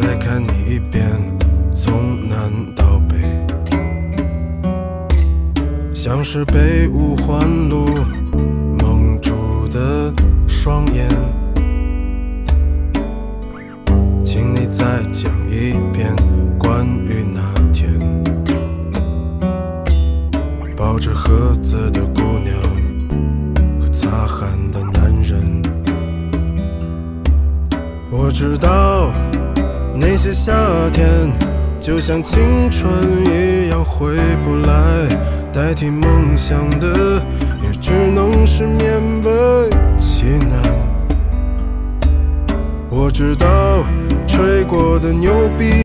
再看你一遍，从南到北，像是被五环路蒙住的双眼。请你再讲一遍关于那天抱着盒子的姑娘和擦汗的男人。我知道那些夏天就像青春一样回不来，代替梦想的也只能是勉为其难。我知道吹过的牛逼